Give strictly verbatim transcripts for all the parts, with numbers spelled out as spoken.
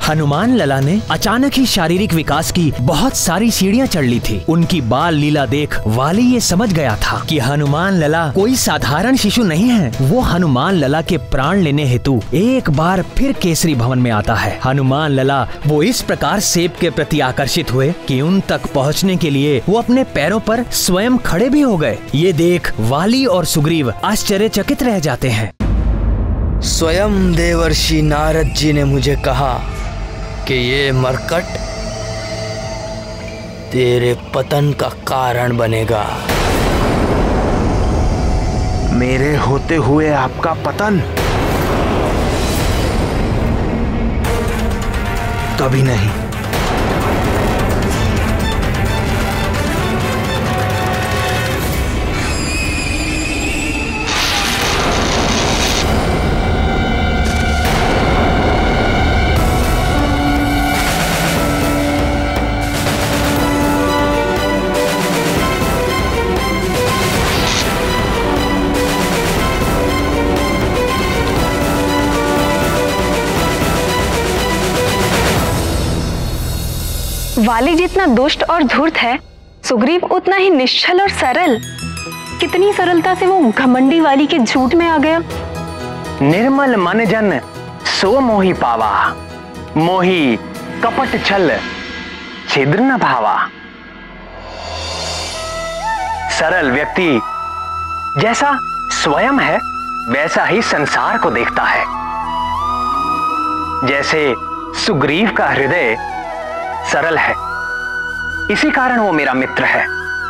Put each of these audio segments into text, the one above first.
हनुमान लला ने अचानक ही शारीरिक विकास की बहुत सारी सीढ़ियां चढ़ ली थी। उनकी बाल लीला देख वाली ये समझ गया था कि हनुमान लला कोई साधारण शिशु नहीं है। वो हनुमान लला के प्राण लेने हेतु एक बार फिर केसरी भवन में आता है। हनुमान लला वो इस प्रकार सेब के प्रति आकर्षित हुए कि उन तक पहुँचने के लिए वो अपने पैरों पर स्वयं खड़े भी हो गए। ये देख वाली और सुग्रीव आश्चर्यचकित रह जाते हैं। स्वयं देवर्षि नारद जी ने मुझे कहा कि ये मरकट तेरे पतन का कारण बनेगा। मेरे होते हुए आपका पतन? कभी नहीं। वाली जितना दुष्ट और धूर्त है, सुग्रीव उतना ही निश्चल और सरल। कितनी सरलता से वो घमंडी वाली के झूठ में आ गया। निर्मल मन जन सो मोहि पावा, मोहि कपट छल छिद्र न भावा। सरल व्यक्ति जैसा स्वयं है वैसा ही संसार को देखता है। जैसे सुग्रीव का हृदय सरल है, इसी कारण वो मेरा मित्र है।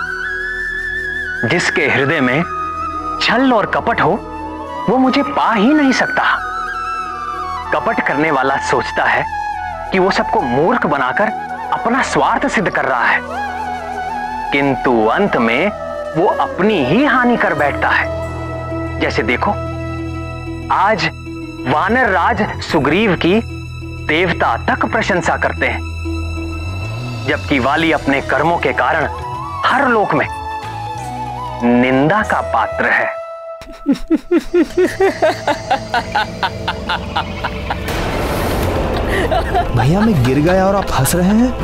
जिसके हृदय में छल और कपट हो वो मुझे पा ही नहीं सकता। कपट करने वाला सोचता है कि वो सबको मूर्ख बनाकर अपना स्वार्थ सिद्ध कर रहा है, किंतु अंत में वो अपनी ही हानि कर बैठता है। जैसे देखो, आज वानर राज सुग्रीव की देवता तक प्रशंसा करते हैं, जबकि वाली अपने कर्मों के कारण हर लोक में निंदा का पात्र है। भैया मैं गिर गया और आप हंस रहे हैं?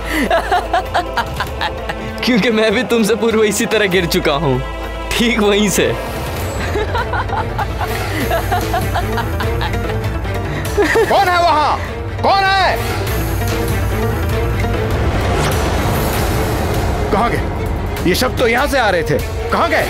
क्योंकि मैं भी तुमसे पूर्व इसी तरह गिर चुका हूं, ठीक वहीं से। कौन है वहां? कौन है? कहां गए? ये शब्द तो यहां से आ रहे थे, कहां गए?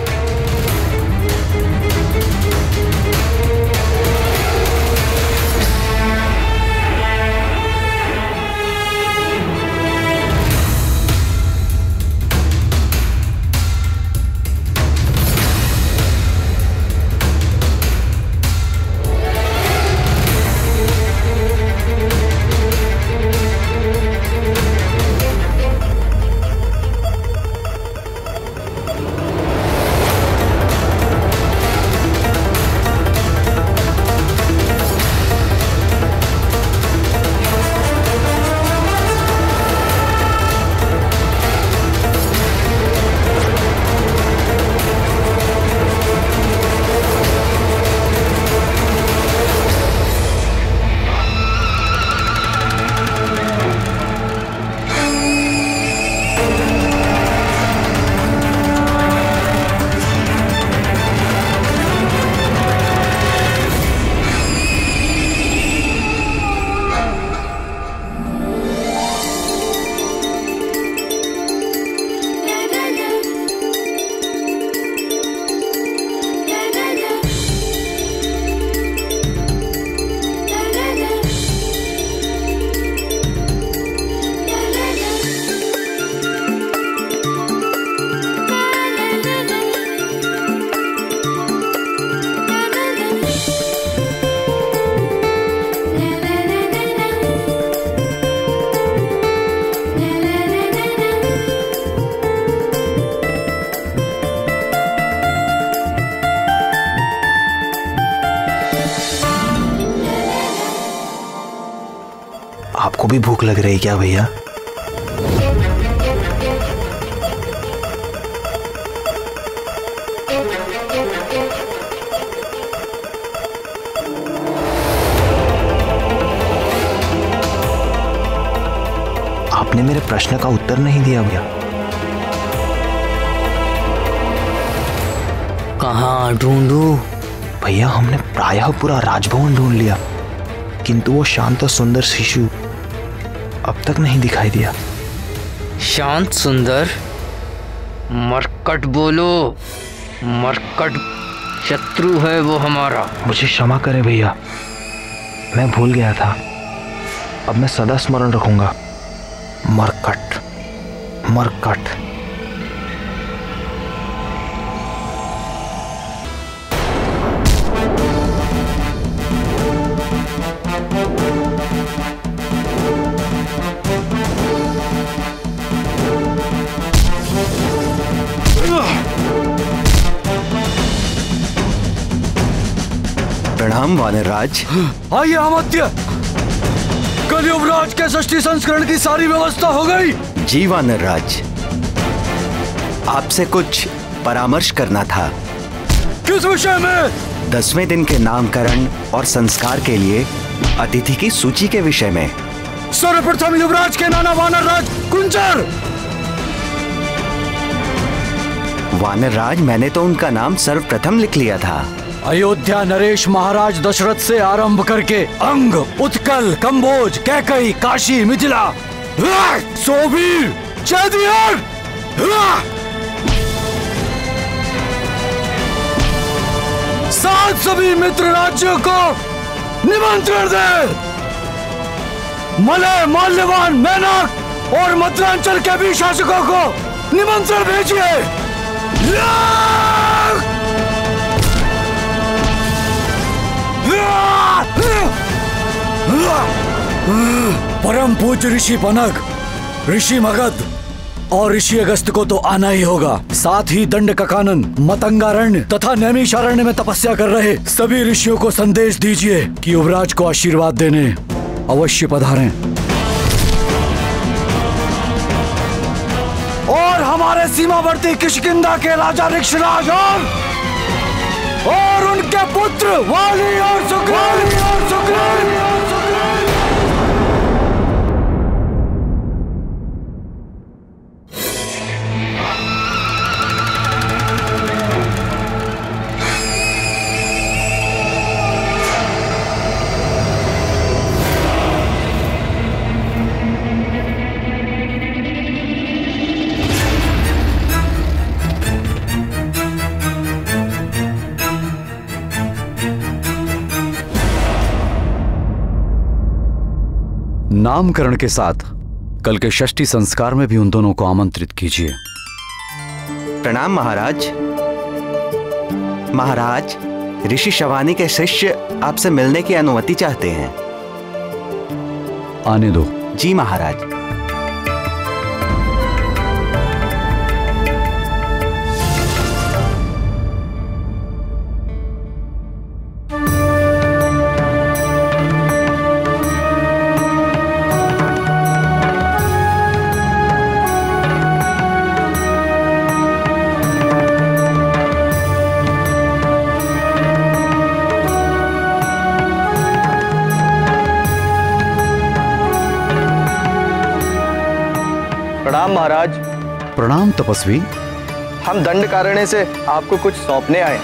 आपको भी भूख लग रही क्या भैया? आपने मेरे प्रश्न का उत्तर नहीं दिया भैया। कहाँ ढूंढूं? भैया हमने प्रायः पूरा राजभवन ढूंढ लिया, किंतु वो शांत और सुंदर शिशु अब तक नहीं दिखाई दिया। शांत सुंदर? मरकट बोलो, मरकट शत्रु है वो हमारा। मुझे क्षमा करें भैया, मैं भूल गया था। अब मैं सदा स्मरण रखूंगा। मरकट, मरकट। प्रणाम वानरराज। आइए अमात्य, कल युवराज के षष्ठी संस्करण की सारी व्यवस्था हो गई। जी वानरराज, आपसे कुछ परामर्श करना था। किस विषय में? दसवें दिन के नामकरण और संस्कार के लिए अतिथि की सूची के विषय में। सर्वप्रथम युवराज के नाना वानरराज कुंजर। वानरराज, मैंने तो उनका नाम सर्वप्रथम लिख लिया था। अयोध्या नरेश महाराज दशरथ से आरंभ करके अंग, उत्कल, कंबोज, कैकई, काशी, मिथिला, सोबीर, चैदियर, सात सभी मित्र राज्यों को निमंत्रण दे। मलय, माल्यवान, मैनक और मध्यांचल के भी शासकों को निमंत्रण भेजिए। परम पूज्य ऋषि पनग, ऋषि मगध और ऋषि अगस्त को तो आना ही होगा। साथ ही दंड कानन, मतंगारण्य तथा नैमिषारण्य में तपस्या कर रहे सभी ऋषियों को संदेश दीजिए कि युवराज को आशीर्वाद देने अवश्य पधारें। और हमारे सीमावर्ती किष्किंधा के राजा ऋक्षराज और और उनके पुत्र वाली और सुग्रीव और सुग्रीव और सुग्रीव। नामकरण के साथ कल के षष्ठी संस्कार में भी उन दोनों को आमंत्रित कीजिए। प्रणाम महाराज। महाराज, ऋषि शवानी के शिष्य आपसे मिलने की अनुमति चाहते हैं। आने दो। जी महाराज। प्रणाम महाराज। प्रणाम तपस्वी। हम दंडकारण्य से आपको कुछ सौंपने आए।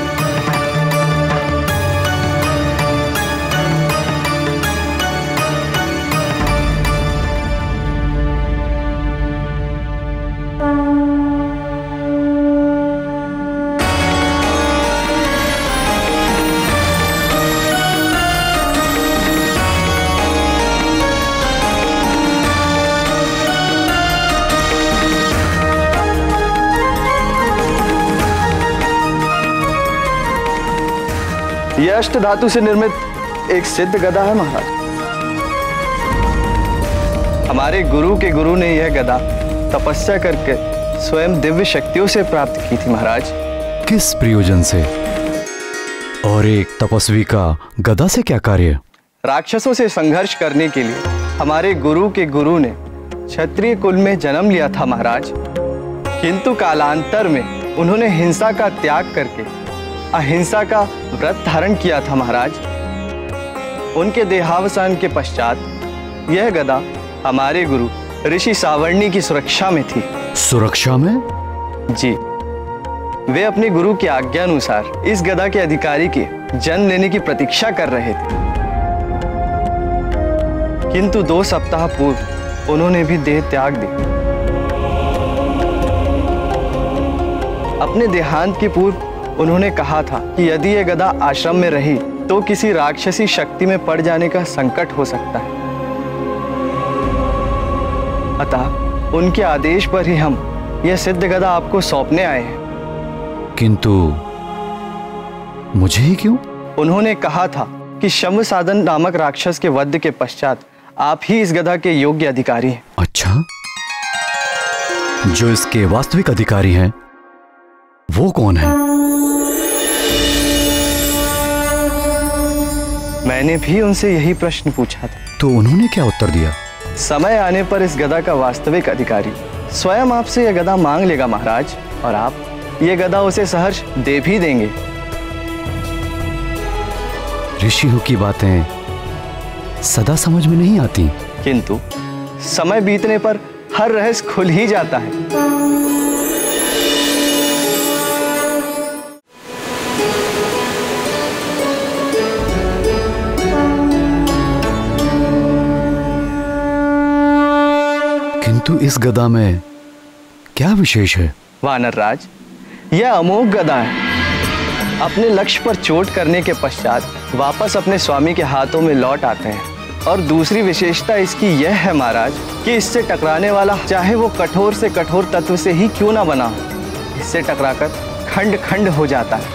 यह अष्ट धातु से निर्मित एक सिद्ध गदा है महाराज। हमारे गुरु के गुरु ने यह गदा तपस्या करके स्वयं दिव्य शक्तियों से प्राप्त की थी महाराज। किस प्रयोजन से? और एक तपस्वी का गदा से क्या कार्य? राक्षसों से संघर्ष करने के लिए हमारे गुरु के गुरु ने क्षत्रिय कुल में जन्म लिया था महाराज, किंतु कालांतर में उन्होंने हिंसा का त्याग करके अहिंसा का व्रत धारण किया था महाराज। उनके देहावसान के पश्चात यह गदा हमारे गुरु ऋषि सावर्णी की सुरक्षा में थी। सुरक्षा में? जी, वे अपने गुरु की आज्ञा अनुसार इस गदा के अधिकारी के जन्म लेने की प्रतीक्षा कर रहे थे, किंतु दो सप्ताह पूर्व उन्होंने भी देह त्याग दी। अपने देहांत के पूर्व उन्होंने कहा था कि यदि यह गदा आश्रम में रही तो किसी राक्षसी शक्ति में पड़ जाने का संकट हो सकता है। अतः उनके आदेश पर ही हम यह सिद्ध गदा आपको सौंपने आए हैं। किंतु मुझे ही क्यों? उन्होंने कहा था कि शम्भ साधन नामक राक्षस के वध के पश्चात आप ही इस गदा के योग्य अधिकारी हैं। अच्छा, जो इसके वास्तविक अधिकारी हैं वो कौन है? मैंने भी उनसे यही प्रश्न पूछा था। तो उन्होंने क्या उत्तर दिया? समय आने पर इस गदा का वास्तविक अधिकारी स्वयं आपसे यह गदा मांग लेगा महाराज, और आप ये गदा उसे सहर्ष दे भी देंगे। ऋषियों की बातें सदा समझ में नहीं आती, किंतु समय बीतने पर हर रहस्य खुल ही जाता है। किंतु इस गदा में क्या विशेष है? वानर राज, यह अमोघ गदा है। अपने लक्ष्य पर चोट करने के पश्चात वापस अपने स्वामी के हाथों में लौट आते हैं। और दूसरी विशेषता इसकी यह है महाराज कि इससे टकराने वाला चाहे वो कठोर से कठोर तत्व से ही क्यों ना बना हो, इससे टकराकर खंड खंड हो जाता है।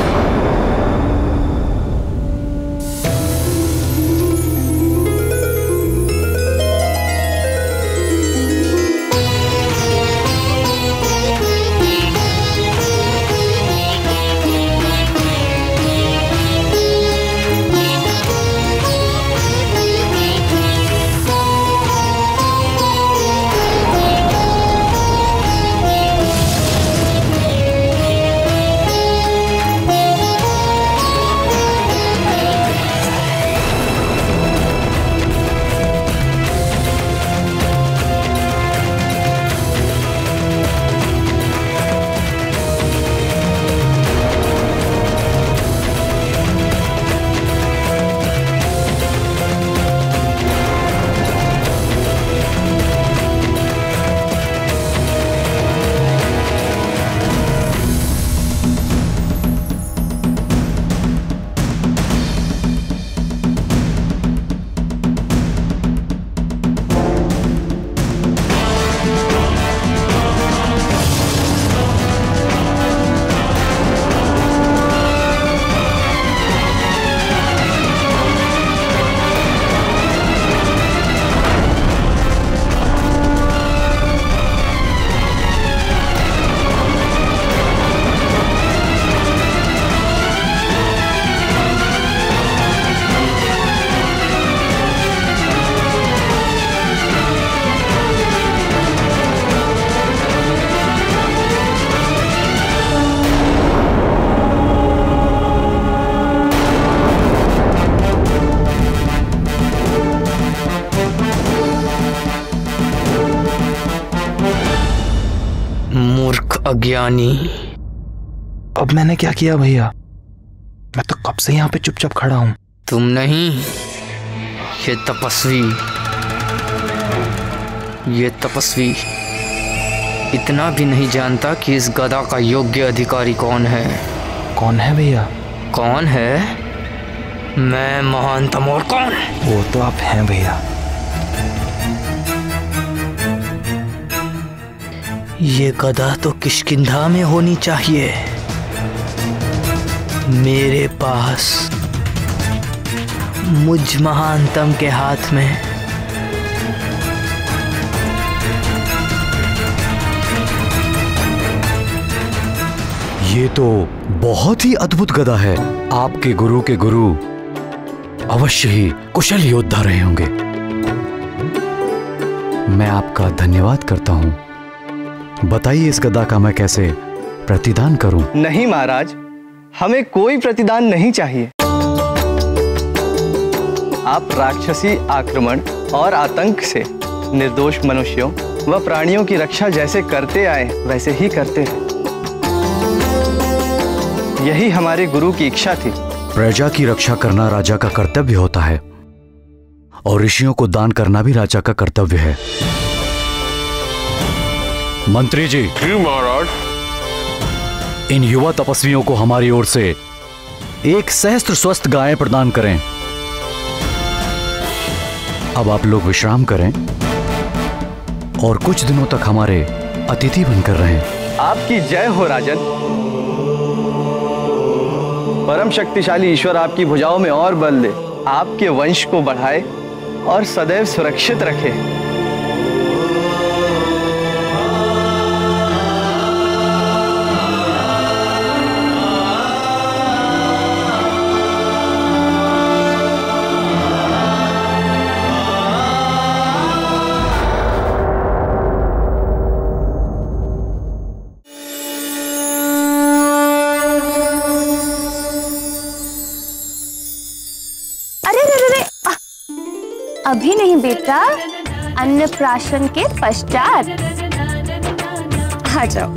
अज्ञानी। अब मैंने क्या किया भैया? मैं तो कब से यहाँ पे चुपचाप खड़ा हूँ। तुम नहीं, ये तपस्वी, ये तपस्वी इतना भी नहीं जानता कि इस गदा का योग्य अधिकारी कौन है। कौन है भैया? कौन है? मैं महानतम। और कौन? वो तो आप हैं भैया। ये गदा तो किष्किंधा में होनी चाहिए। मेरे पास मुझ महानतम के हाथ में। ये तो बहुत ही अद्भुत गदा है। आपके गुरु के गुरु अवश्य ही कुशल योद्धा रहे होंगे। मैं आपका धन्यवाद करता हूं। बताइए इस गदा का मैं कैसे प्रतिदान करूं? नहीं महाराज, हमें कोई प्रतिदान नहीं चाहिए। आप राक्षसी आक्रमण और आतंक से निर्दोष मनुष्यों व प्राणियों की रक्षा जैसे करते आए वैसे ही करते हैं। यही हमारे गुरु की इच्छा थी। प्रजा की रक्षा करना राजा का कर्तव्य होता है और ऋषियों को दान करना भी राजा का कर्तव्य है। मंत्री जी। जी महाराज। इन युवा तपस्वियों को हमारी ओर से एक सहस्त्र स्वस्थ गायें प्रदान करें। अब आप लोग विश्राम करें और कुछ दिनों तक हमारे अतिथि बनकर रहें। आपकी जय हो राजन। परम शक्तिशाली ईश्वर आपकी भुजाओं में और बल दे, आपके वंश को बढ़ाए और सदैव सुरक्षित रखे। अभी नहीं बेटा, अन्नप्राशन के पश्चात। आ जाओ।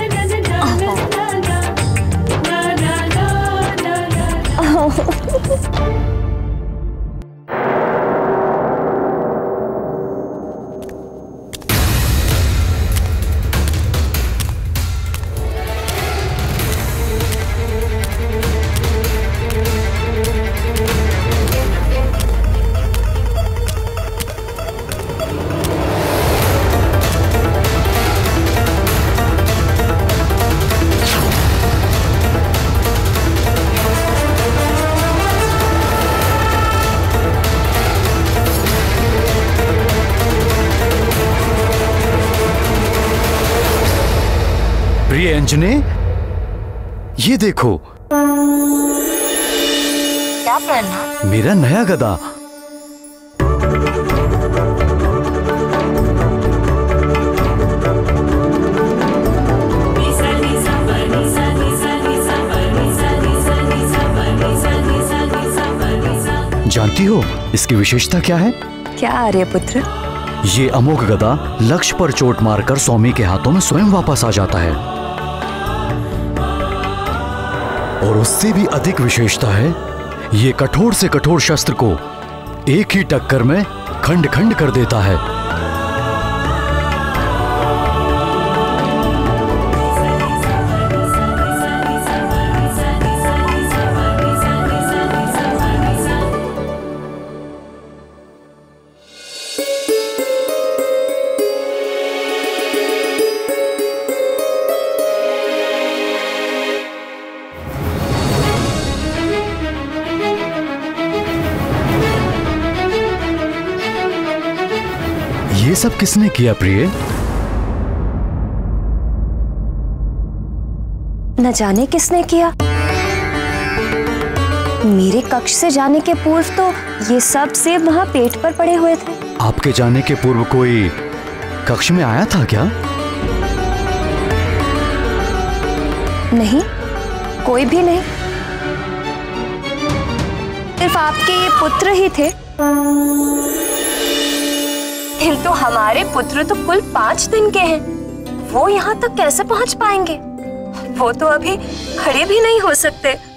प्रिय अंजने, ये देखो। क्या पहना? मेरा नया गदा। जानती हो इसकी विशेषता क्या है? क्या आर्यपुत्र? ये अमोघ गदा लक्ष्य पर चोट मारकर स्वामी के हाथों में स्वयं वापस आ जाता है। और उससे भी अधिक विशेषता है, ये कठोर से कठोर शस्त्र को एक ही टक्कर में खंड खंड कर देता है। ये सब किसने किया प्रिय? न जाने किसने किया। मेरे कक्ष से जाने के पूर्व तो ये सब सेब वहां पेट पर पड़े हुए थे। आपके जाने के पूर्व कोई कक्ष में आया था क्या? नहीं, कोई भी नहीं। सिर्फ आपके ये पुत्र ही थे। किंतु हमारे पुत्र तो कुल पांच दिन के हैं। वो यहाँ तक कैसे पहुँच पाएंगे? वो तो अभी खड़े भी नहीं हो सकते।